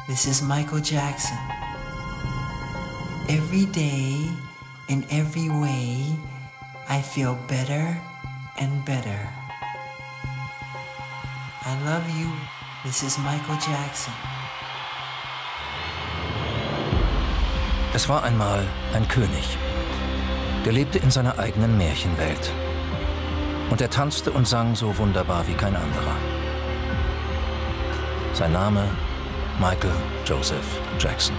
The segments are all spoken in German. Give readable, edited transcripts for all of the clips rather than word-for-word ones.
this is Michael Jackson. Every day, in every way, I feel better and better. I love you, this is Michael Jackson. Es war einmal ein König. Der lebte in seiner eigenen Märchenwelt. Und er tanzte und sang so wunderbar wie kein anderer. Sein Name Michael Joseph Jackson.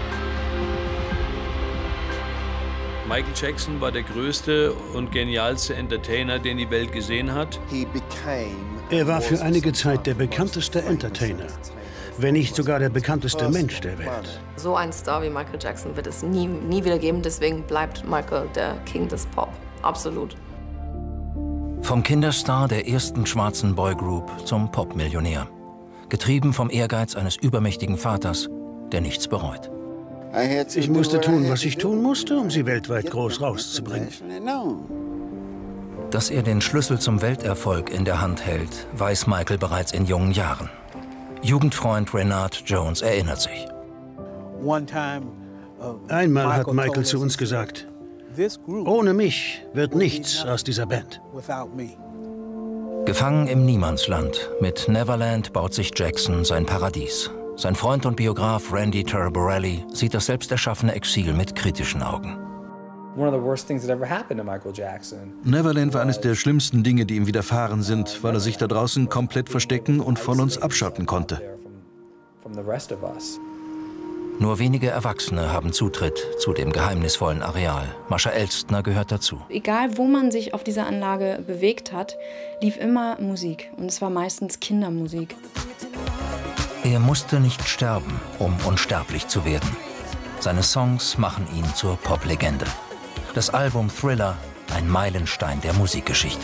Michael Jackson war der größte und genialste Entertainer, den die Welt gesehen hat. Er war für einige Zeit der bekannteste Entertainer, wenn nicht sogar der bekannteste Mensch der Welt. So ein Star wie Michael Jackson wird es nie wieder geben, deswegen bleibt Michael der King des Pop. Absolut. Vom Kinderstar der ersten schwarzen Boygroup zum Popmillionär. Getrieben vom Ehrgeiz eines übermächtigen Vaters, der nichts bereut. Ich musste tun, was ich tun musste, um sie weltweit groß rauszubringen. Dass er den Schlüssel zum Welterfolg in der Hand hält, weiß Michael bereits in jungen Jahren. Jugendfreund Renard Jones erinnert sich. Einmal hat Michael zu uns gesagt, ohne mich wird nichts aus dieser Band. Gefangen im Niemandsland, mit Neverland baut sich Jackson sein Paradies. Sein Freund und Biograf Randy Taraborelli sieht das selbsterschaffene Exil mit kritischen Augen. Neverland war eines der schlimmsten Dinge, die ihm widerfahren sind, weil er sich da draußen komplett verstecken und von uns abschotten konnte. Nur wenige Erwachsene haben Zutritt zu dem geheimnisvollen Areal. Mascha Elstner gehört dazu. Egal, wo man sich auf dieser Anlage bewegt hat, lief immer Musik. Und es war meistens Kindermusik. Er musste nicht sterben, um unsterblich zu werden. Seine Songs machen ihn zur Poplegende. Das Album Thriller, ein Meilenstein der Musikgeschichte.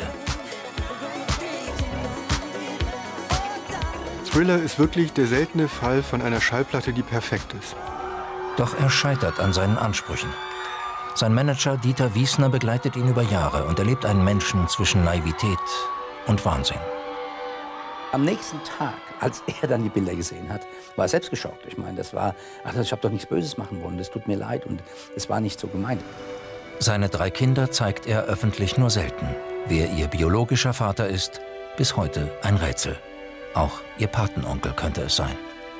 Thriller ist wirklich der seltene Fall von einer Schallplatte, die perfekt ist. Doch er scheitert an seinen Ansprüchen. Sein Manager Dieter Wiesner begleitet ihn über Jahre und erlebt einen Menschen zwischen Naivität und Wahnsinn. Am nächsten Tag, als er dann die Bilder gesehen hat, war er selbst geschockt. Ich meine, das war, ach, ich habe doch nichts Böses machen wollen, das tut mir leid und es war nicht so gemeint. Seine 3 Kinder zeigt er öffentlich nur selten. Wer ihr biologischer Vater ist, bis heute ein Rätsel. Auch ihr Patenonkel könnte es sein.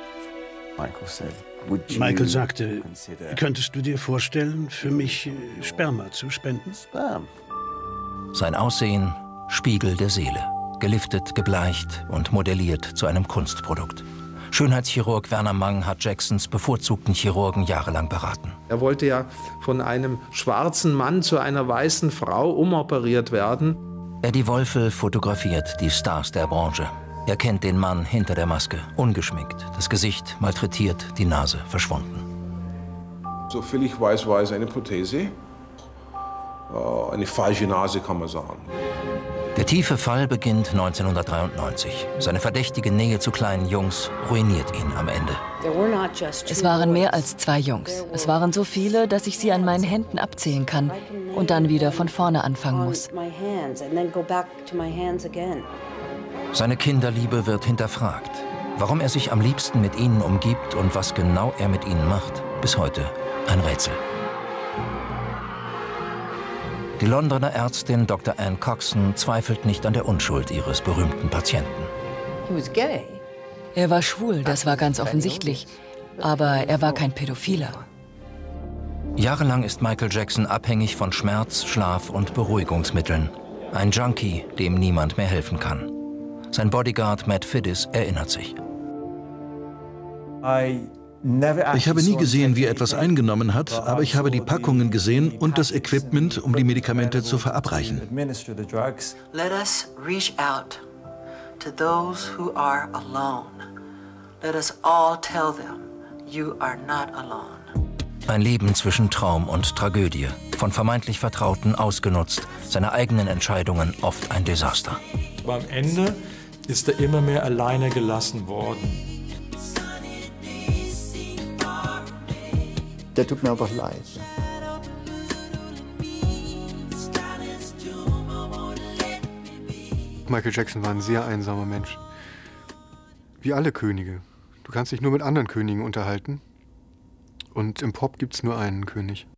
Michael sagte, könntest du dir vorstellen, für mich Sperma zu spenden? Sein Aussehen, Spiegel der Seele. Geliftet, gebleicht und modelliert zu einem Kunstprodukt. Schönheitschirurg Werner Mang hat Jacksons bevorzugten Chirurgen jahrelang beraten. Er wollte ja von einem schwarzen Mann zu einer weißen Frau umoperiert werden. Eddie Wolfe fotografiert die Stars der Branche. Er kennt den Mann hinter der Maske, ungeschminkt, das Gesicht malträtiert, die Nase verschwunden. Soviel ich weiß, war es eine Prothese. Eine falsche Nase, kann man sagen. Der tiefe Fall beginnt 1993. Seine verdächtige Nähe zu kleinen Jungs ruiniert ihn am Ende. Es waren mehr als 2 Jungs. Es waren so viele, dass ich sie an meinen Händen abzählen kann und dann wieder von vorne anfangen muss. Seine Kinderliebe wird hinterfragt. Warum er sich am liebsten mit ihnen umgibt und was genau er mit ihnen macht, bis heute ein Rätsel. Die Londoner Ärztin Dr. Anne Coxon zweifelt nicht an der Unschuld ihres berühmten Patienten. Er war schwul, das war ganz offensichtlich. Aber er war kein Pädophiler. Jahrelang ist Michael Jackson abhängig von Schmerz-, Schlaf- und Beruhigungsmitteln. Ein Junkie, dem niemand mehr helfen kann. Sein Bodyguard Matt Fiddis erinnert sich. Ich habe nie gesehen, wie er etwas eingenommen hat, aber ich habe die Packungen gesehen und das Equipment, um die Medikamente zu verabreichen. Let us reach out to those who are alone. Let us all tell them, you are not alone. Ein Leben zwischen Traum und Tragödie, von vermeintlich Vertrauten ausgenutzt, seine eigenen Entscheidungen oft ein Desaster. Aber am Ende ist er immer mehr alleine gelassen worden. Der tut mir einfach leid. Michael Jackson war ein sehr einsamer Mensch. Wie alle Könige. Du kannst dich nur mit anderen Königen unterhalten. Und im Pop gibt es nur einen König.